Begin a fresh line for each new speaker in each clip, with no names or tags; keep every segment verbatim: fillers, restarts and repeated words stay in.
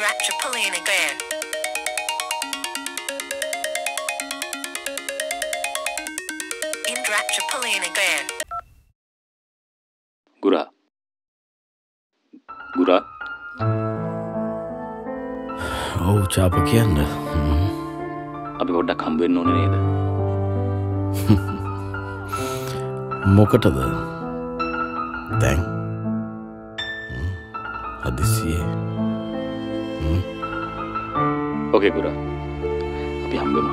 Indrachapolin again. Indrachapolin again.
Gura. Gura.
ඔව් චාප කියන්න.
අපි පොඩ්ඩක් හම්බ වෙන්න ඕනේ නේද?
මොකටද? දැන්. හදිසියේ.
ඕකේ ගුරා. අපි හම්බෙමු.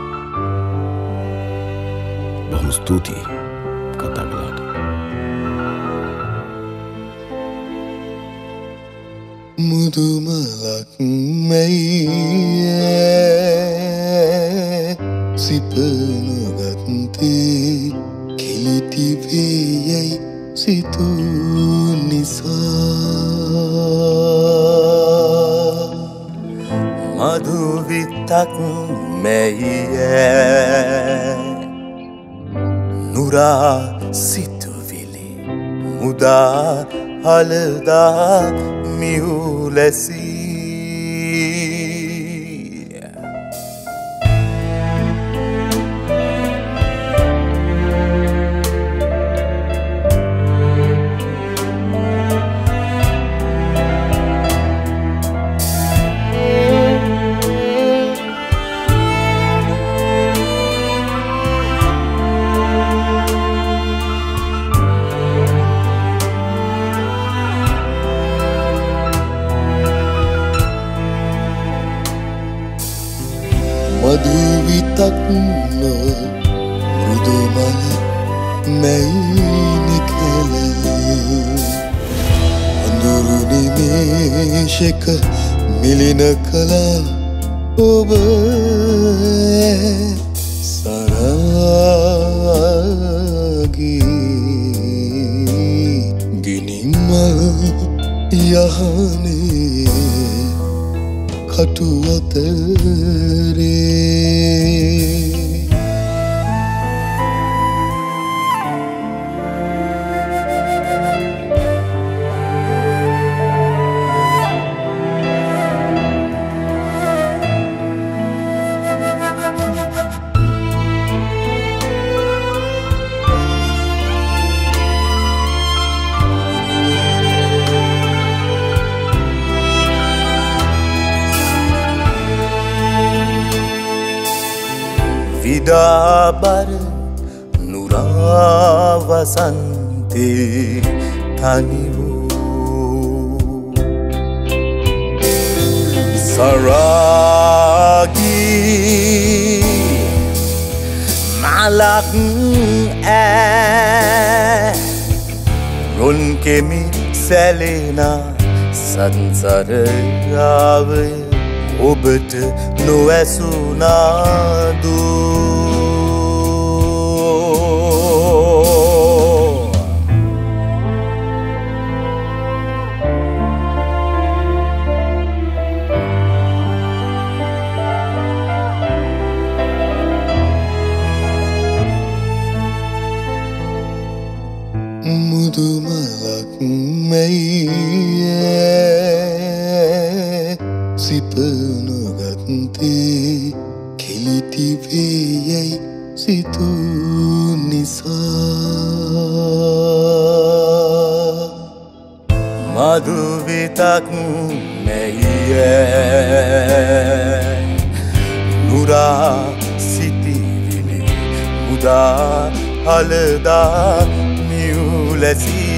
බොහොම ස්තුතියි කතා කළාට.
මුදුමලක් මැයියේ සිපනොගත්තේ කෙලිටි වේයයි සිතූ නිසා මధుවිතක් මැයියේ නුරා සිතුවිලි මුදා හලදා මියුලැසී මధුවිතක් නො මෘදුමල මැයිනි කල අඳුරු නිමේෂක මිලින කලා ඔබ සරාගී ගිනිමල් යහනේ කටු අතරේ විඩාබර නුරාවසන්තේ තනි වූ සරාගී මලක් ඈ රොන් කෙමි සැලෙන සංසාරාවේ ඔබට නොඇසුනාදු මුදුමලක් මැයියේ සිපනොගත්තේ කෙලිටි වේයයි සිතූ නිසා මధుවිතක් මැයියේ නුරා සිතිවිලි මුදා හලදා මියුලැසී